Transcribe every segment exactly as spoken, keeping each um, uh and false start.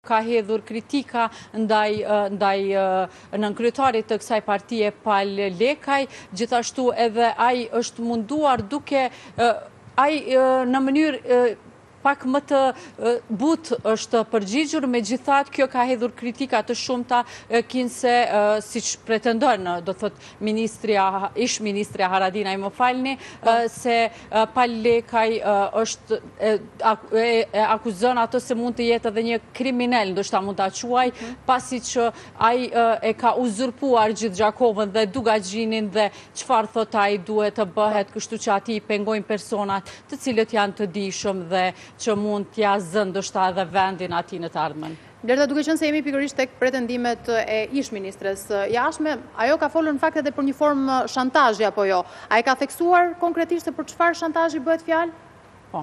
ka hedhur kritika ndaj, ndaj nënkryetarit të kësaj partie Pal Lekaj, gjithashtu edhe ai është munduar duke ai në mënyrë pak më të but është përgjigjur, me gjithat kjo ka hedhur kritika të shumta, kinse, si që pretendon, do thot, ministria, ish ministria Haradinaj, më falni, se Pal Lekaj është e akuzon ato se mund të jetë edhe një kriminal, ndoshta mund ta quaj, pasi që ai e ka uzurpuar gjithë Gjakovën dhe Dugaxhinin dhe çfarë thot ai duhet të bëhet, kështu që ati i pengojnë personat të cilët janë të dijshëm dhe që mund t'ja zënë ndoshta edhe vendin ati në të ardhmen. Lerta, duke qenë se jemi pikërisht tek pretendimet e ish ministres jashtme, ajo ka folur në fakt edhe për një formë shantazhi apo jo? Ai ka theksuar konkretisht se për çfarë shantazhi bëhet fjalë? Po.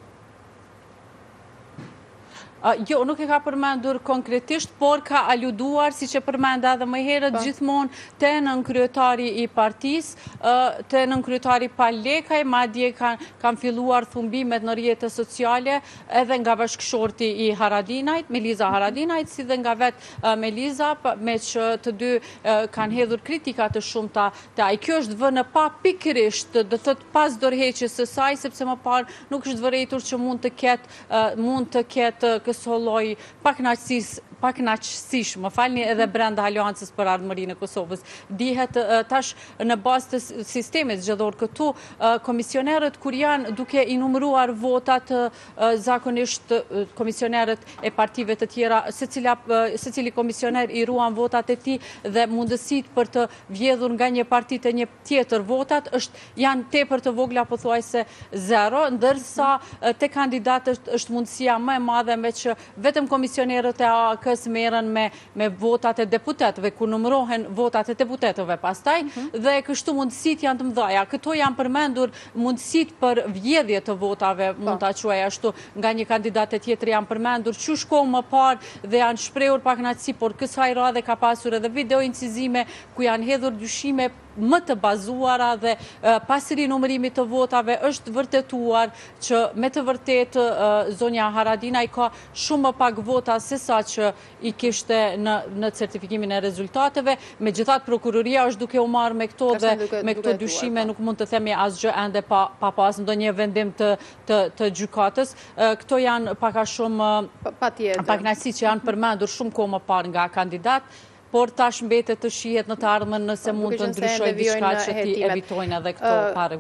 Jo, nuk e ka përmendur konkretisht, por ka aluduar, si që përmenda edhe më herët, gjithmonë të nënkryetari i partis, të nënkryetari Pal Lekaj, madje kanë filluar thumbimet në rrjetet sociale edhe nga bashkëshorti i Haradinajt, Meliza Haradinajt, si dhe nga vetë Meliza, me që të dy kanë hedhur kritika të shumta të ai. Kjo është vënë pa pikërisht, do thot pas dorëheqjes së saj, sepse më parë nuk është vërejtur që mund të ketë mund të ketë këso lloj pakënaqësish, më falni, edhe brenda Aleancës për Ardhmërinë e Kosovës. Dihet tash në bazë të sistemit zgjedhor këtu, komisionerët kur janë duke i numëruar votat, zakonisht komisionerët e partive të tjera, secili komisioner i ruan votat e tij dhe mundësitë për të vjedhur nga një parti te një tjetër votat është janë tepër të vogla, pothuajse zero, ndërsa te kandidatët është mundësia më e madhe me që vetëm komisionerët e A K-s merren me me votat e deputetëve, ku numërohen votat e deputetëve pastaj, dhe kështu mundësitë janë të mëdha. Këto janë përmendur mundësitë për vjedhje të votave, mund ta quaj ashtu, nga një kandidat e tjetër janë përmendur që shkohë më parë dhe janë shprehur pakënaqësi, por kësaj radhe ka pasur edhe video incizime ku janë hedhur dyshime më të bazuara dhe pas rinumërimit të votave është vërtetuar që me të vërtetë zonja Haradinaj ka shumë më pak vota se sa që i kishte në, në certifikimin e rezultateve. Megjithatë prokuroria është duke u marrë me këto dhe me këto dyshime nuk mund të themi asgjë ende pa, pa pas ndonjë vendim të, të, të gjykatës. Këto janë pak a shumë pakënaqësi që janë përmendur shumë kohë më parë nga kandidat, por tash mbetet të shihet në të ardhmen nëse mund të ndryshojë diçka që ti evitojnë edhe këto parë.